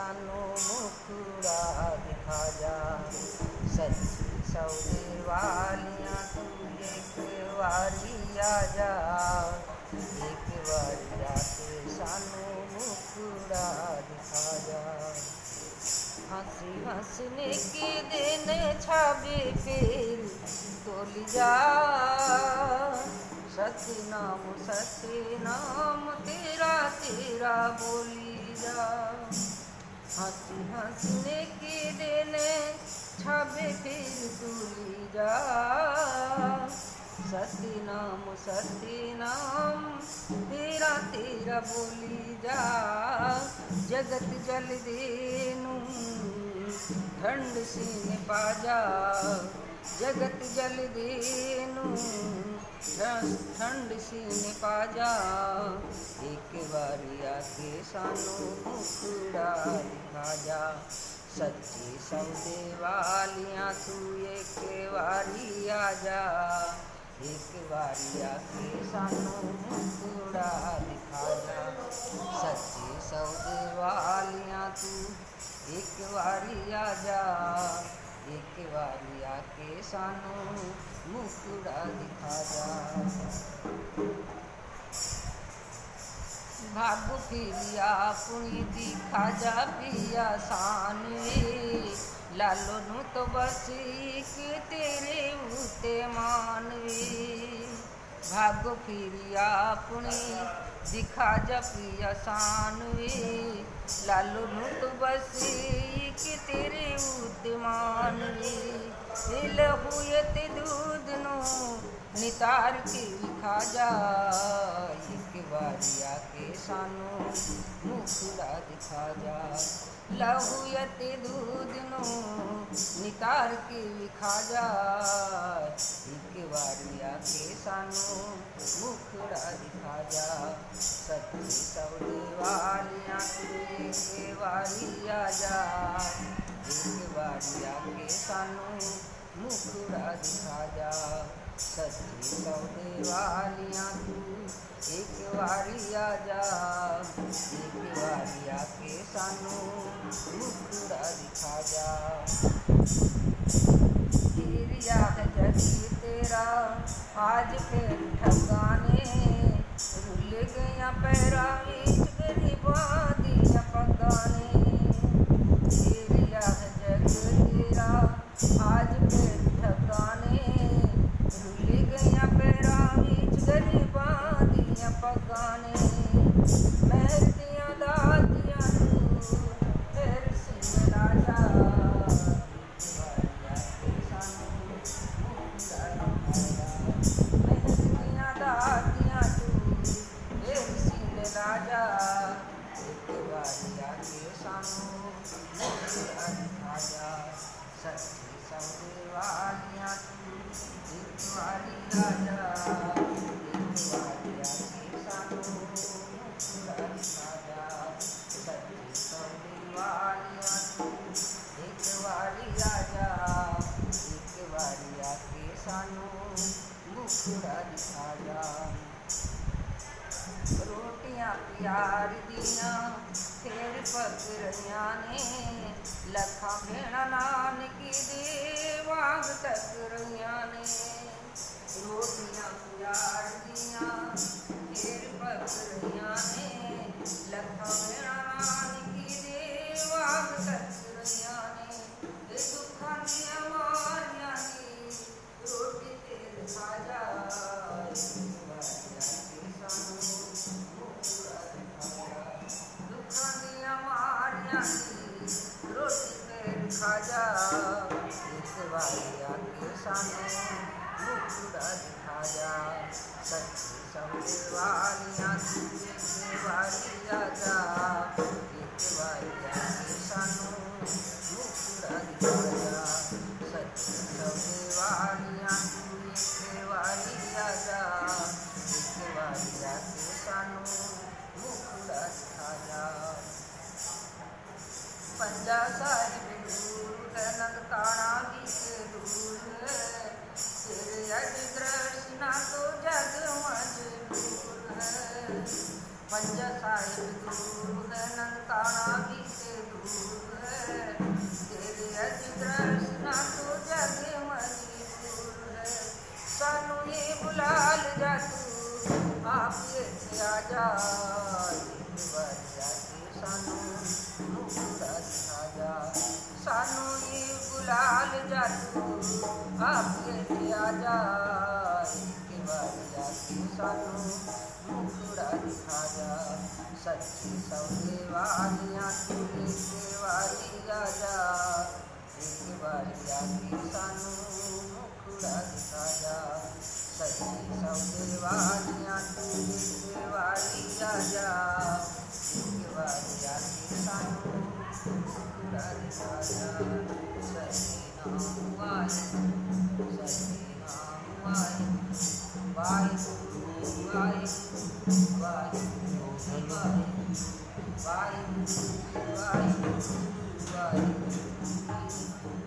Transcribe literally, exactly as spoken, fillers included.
सानू मुखड़ा दिखा जा। सच्ची सौदे वालियां तू एक बारी आ जा, एक बारी आके सानू मुखड़ा दिखा जा। हंसी हंसने के दिन छाबे फिर तोली जा, सतनाम सतनाम तेरा तेरा बोली जा। हंसी हंसने के दिन छाबे फिर तोली जा, सतनाम सतनाम तेरा तेरा बोली जा। जगत जल देनू ठंड सीने पा जा, जगत जल देनू ठंड सीने पा जा। एक बारी आके सानू मुखड़ा दिखा जा। सच्ची सौदे वालियां तू एक बारी आ जा, एक बारी आके सानू मुखड़ा दिखा जा। सच्ची सौदे वालियां तू एक बारी आ जा, एक बारी आके सानू मुखड़ा दिखा जा। भागो फिरिया पुणी दिखा जा पिया सानवे, लालो नू तो बस एक तेरे उते मानवे। भागो फिरिया पुणी दिखा जा पिया सानवे, लालो नू तो बस एक तेरे उते मानवे। दिल हुए ते दूध नू नितार के खा जा, एक बारी आके सानू मुखड़ा दिखा जा। लहुयते दूध नू नितार के खा जा, एक बारी आके सानू मुखड़ा दिखा जा। सच्ची सौदे वालियां तू एक बारी आ जा, एक बारी आके सानू मुखड़ा दिखा जा। सच्ची सौदे वालियां तू एक बारी आ जा, एक बारी आके सानू मुखड़ा दिखा जा। तेरिया है जगी तेरा आज फिर ठगाने, रुल गया पैरा बीच गरीबा दिया पगाने। तेरिया है जग तेरा आज फिर ठगाने, रुल गया पैरा बीच गरीबा दिया पगाने। महर दिया दातियां फिर सिर राजा, राजा एक बारी आके सानू मुखड़ा दिखा जा। सच्ची सौदे वालियां तू एक बारी आ जा, एक बारी आके सानू मुखड़ा दिखा जा। सच्ची सौदे वालियां तू एक बारी आ जा, एक बारी आके सानू मुखड़ा दिखा जा। रोटियां प्यार दियां फिर पक रहियां ने, लखा भेड़ा नानकी दे वांग तक रहियां ने। रोटियां प्यार दियां फिर पक रहियां ने, लखा भेड़ा नानकी दे वांग तक रहियां ने। दुखां दियां मारियां दी रोटी तेरे खा जा, रोटी तेरे खा जा। एक बारी आके सानू मुखड़ा दिखा जा। सच्ची सौदे वालियां तू एक बारी आ जा, एक बारी आके सानू मुखड़ा दिखा जा। सच्ची सौदे वालियां तू एक बारी आ जा, एक बारी आके सानू मुखड़ा दिखा जा। पंजा साहिब दूर है ननकाना गीत दूर है, तेरे अज दृष्टि तो जग मजबूर है। पंजा साहिब दूर है ननकाना गीत दूर लाल जादू आपके आ जाए के बारिया की सानू मुखड़ा दिखा जा सच्ची सौदे वालियां तुले के वाली राजा एक बारिया की सानू मुखड़ा दिखा जा सच्ची सौदे वालियां तुले के वाली राजा एक बारिया की सानू मुखड़ा दिखा जा Bye.